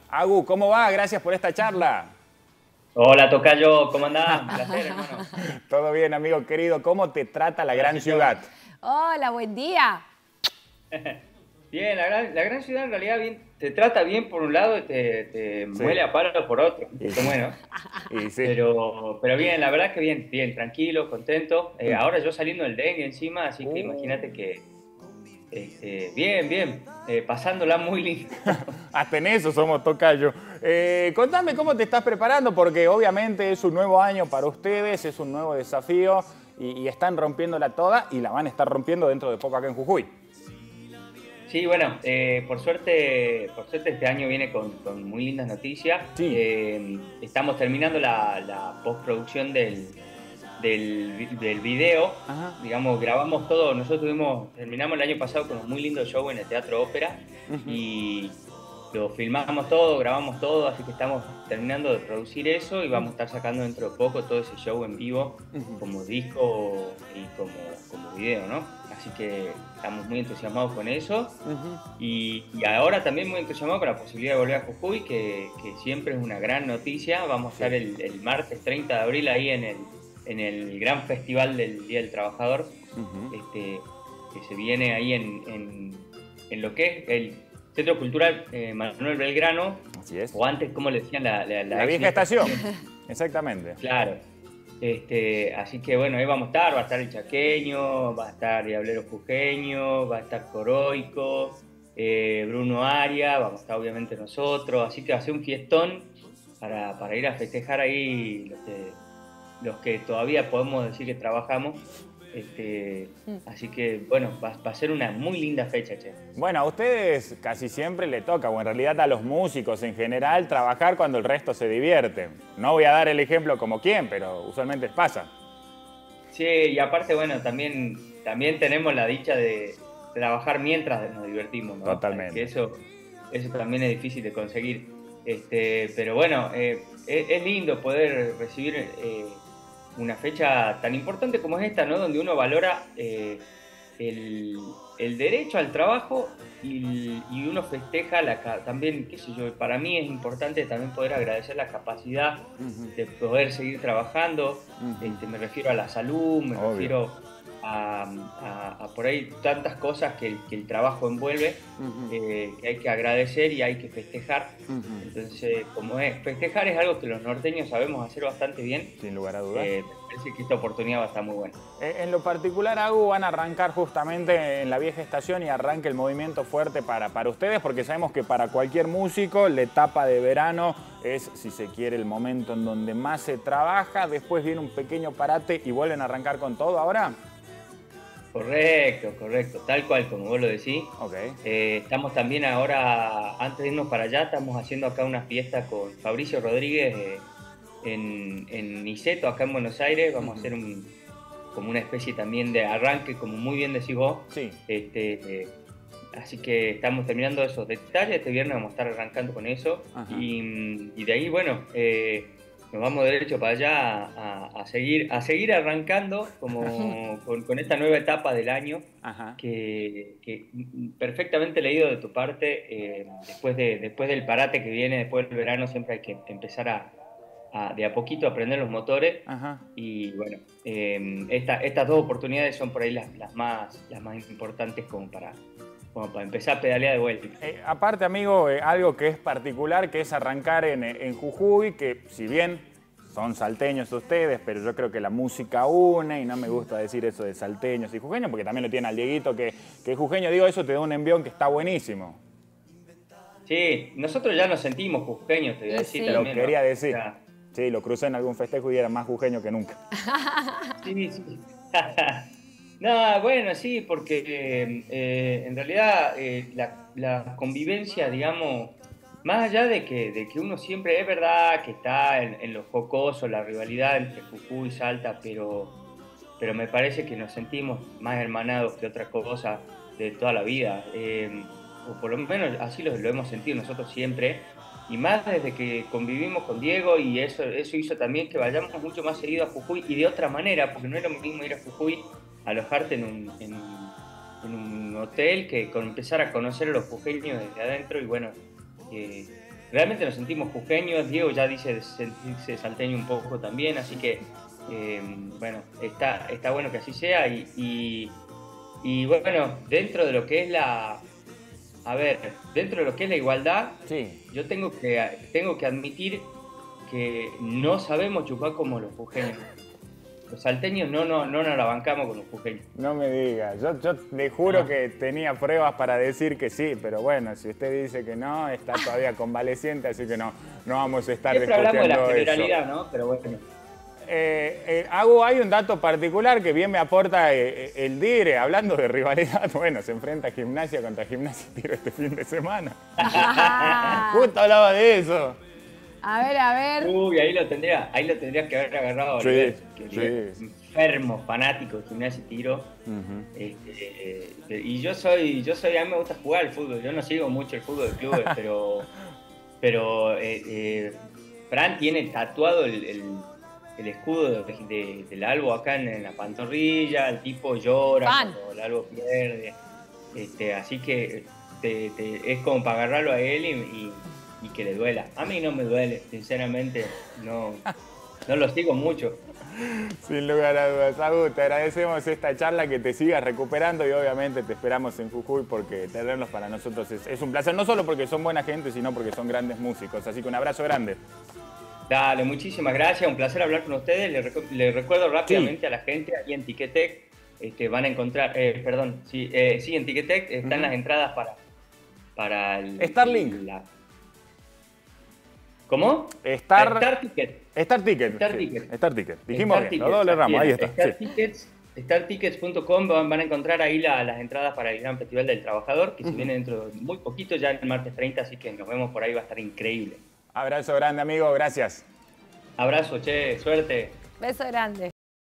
Agu, ¿cómo va? Gracias por esta charla. Hola, tocayo, ¿cómo andás? Un placer, hermano. Todo bien, amigo querido. ¿Cómo te trata la gran Abracito. ciudad? Hola, buen día. Bien, la gran ciudad en realidad bien, te trata bien por un lado y te Sí. muele a palo por otro. Y, Eso bueno. y sí. Pero bien, la verdad es que bien, bien, tranquilo, contento. Mm. Ahora yo saliendo del dengue encima, así que Uh, imagínate que bien, bien, pasándola muy lindo. Hasta en eso somos tocayo. Contame cómo te estás preparando, porque obviamente es un nuevo año para ustedes, es un nuevo desafío y están rompiéndola toda y la van a estar rompiendo dentro de poco acá en Jujuy. Sí, bueno, por suerte este año viene con muy lindas noticias. Sí. Estamos terminando la postproducción del video. Ajá. Digamos, grabamos todo. Terminamos el año pasado con un muy lindo show en el Teatro Ópera Ujú. y lo filmamos todo, grabamos todo, así que estamos terminando de producir eso y vamos a estar sacando dentro de poco todo ese show en vivo Ujú. como disco y como video, ¿no? Así que estamos muy entusiasmados con eso Ujú. y ahora también muy entusiasmado con la posibilidad de volver a Jujuy, que siempre es una gran noticia. Vamos a Sí. estar el martes 30 de abril ahí en el gran festival del Día del Trabajador, Ujú. que se viene ahí en lo que es el Centro Cultural Manuel Belgrano, Así es. o antes, como le decían, la La ex vieja estación. estación. Exactamente. Claro. Así que bueno, ahí vamos a estar el chaqueño, va a estar Diablero Jujeño, va a estar Coroico, Bruno Aria, vamos a estar obviamente nosotros, así que va a ser un fiestón para ir a festejar ahí los que todavía podemos decir que trabajamos. Así que bueno, va a ser una muy linda fecha, che. Bueno, a ustedes casi siempre le toca, o en realidad a los músicos en general, trabajar cuando el resto se divierte. No voy a dar el ejemplo como quién, pero usualmente pasa. Sí, y aparte, bueno, también tenemos la dicha de trabajar mientras nos divertimos, ¿no? Que Totalmente. eso también es difícil de conseguir. Pero bueno, es lindo poder recibir una fecha tan importante como es esta, ¿no? Donde uno valora el, el derecho al trabajo y uno festeja también, qué sé yo, para mí es importante también poder agradecer la capacidad Ujú. de poder seguir trabajando. Ujú. Me refiero a la salud, me Obvio. refiero a por ahí tantas cosas que el trabajo envuelve, Ujú. que hay que agradecer y hay que festejar. Ujú. Entonces, festejar es algo que los norteños sabemos hacer bastante bien. Sin lugar a dudas. Me parece que esta oportunidad va a estar muy buena. En lo particular, Agu, van a arrancar justamente en la vieja estación y arranca el movimiento fuerte para ustedes, porque sabemos que para cualquier músico la etapa de verano es, si se quiere, el momento en donde más se trabaja. Después viene un pequeño parate y vuelven a arrancar con todo ahora. Correcto, correcto, tal cual como vos lo decís. Ok. Estamos también ahora, antes de irnos para allá, estamos haciendo acá una fiesta con Fabricio Rodríguez en Niceto, acá en Buenos Aires. Vamos a Ujú. hacer como una especie también de arranque, como muy bien decís vos. Sí. Así que estamos terminando esos detalles. Este viernes vamos a estar arrancando con eso. Ajá. Y de ahí, bueno, nos vamos derecho para allá a seguir arrancando como con esta nueva etapa del año Ajá. que perfectamente leído de tu parte. Después del parate que viene, después del verano, siempre hay que empezar de a poquito a aprender los motores. Ajá. Y bueno, estas dos oportunidades son por ahí las más importantes como para empezar a pedalear de vuelta. Aparte, amigo, algo que es particular, que es arrancar en Jujuy, que si bien son salteños ustedes, pero yo creo que la música une, y no me gusta decir eso de salteños y jujeños, porque también lo tiene al Dieguito, que es jujeño, digo, eso te da un envión que está buenísimo. Sí, nosotros ya nos sentimos jujeños, te voy a Y decir Te lo sí. también, ¿no? quería O decir. sea, Sí, lo crucé en algún festejo y era más jujeño que nunca. sí, sí. No, bueno, sí, porque en realidad la convivencia, digamos, más allá de que uno siempre es verdad que está en lo jocoso, la rivalidad entre Jujuy y Salta, pero me parece que nos sentimos más hermanados que otra cosa de toda la vida. O por lo menos así lo hemos sentido nosotros siempre. Y más desde que convivimos con Diego, y eso hizo también que vayamos mucho más seguido a Jujuy y de otra manera, porque no es lo mismo ir a Jujuy, alojarte en un hotel, que empezar a conocer a los jujeños desde adentro. Y bueno, eh, realmente nos sentimos jujeños. Diego ya dice de sentirse salteño un poco también, así que bueno, está bueno que así sea y bueno, dentro de lo que es dentro de lo que es la igualdad, Sí. yo tengo que admitir que no sabemos chupar como los jujeños. Los salteños no nos la bancamos con los jujeños. No me diga, yo le juro que tenía pruebas para decir que sí, pero bueno, si usted dice que no, está todavía convaleciente, así que no vamos a estar Siempre hablamos de la discutiendo eso. generalidad, ¿no? Pero bueno. Hay un dato particular que bien me aporta el Dire, hablando de rivalidad, bueno, se enfrenta Gimnasia contra Gimnasia y Tiro este fin de semana. Justo hablaba de eso. A ver, a ver. Uy, ahí lo tendrías que haber agarrado a Sí, Oliver, que sí. enfermo, fanático de Gimnasia y Tiro. Y yo soy, a mí me gusta jugar al fútbol, yo no sigo mucho el fútbol de clubes, pero Fran tiene tatuado el escudo del Albo acá en la pantorrilla, el tipo llora cuando el Albo pierde, así que es como para agarrarlo a él y que le duela. A mí no me duele, sinceramente, no lo sigo mucho. Sin lugar a dudas. Agus, te agradecemos esta charla, que te sigas recuperando y obviamente te esperamos en Jujuy porque tenerlos para nosotros es un placer, no solo porque son buena gente, sino porque son grandes músicos. Así que un abrazo grande. Dale, muchísimas gracias, un placer hablar con ustedes. Les recuerdo rápidamente a la gente, aquí en Ticketek van a encontrar, en Ticketek están las entradas para el... Starlink. ¿Cómo? Star Ticket. Star Ticket. Star Ticket. Dijimos Star bien, Tickets, los dobles ramos, ahí está. Star Tickets, StarTickets.com van a encontrar ahí las entradas para el Gran Festival del Trabajador, que se viene dentro de muy poquito, ya el martes 30, así que nos vemos por ahí, va a estar increíble. Abrazo grande, amigo, gracias. Abrazo, che, suerte. Beso grande.